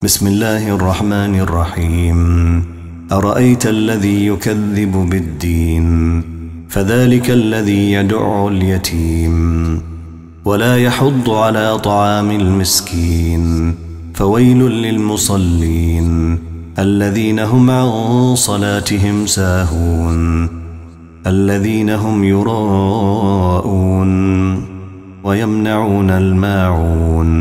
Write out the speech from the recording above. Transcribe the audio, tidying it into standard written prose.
بسم الله الرحمن الرحيم. أرأيت الذي يكذب بالدين فذلك الذي يدع اليتيم ولا يحض على طعام المسكين فويل للمصلين الذين هم عن صلاتهم ساهون الذين هم يراءون ويمنعون الماعون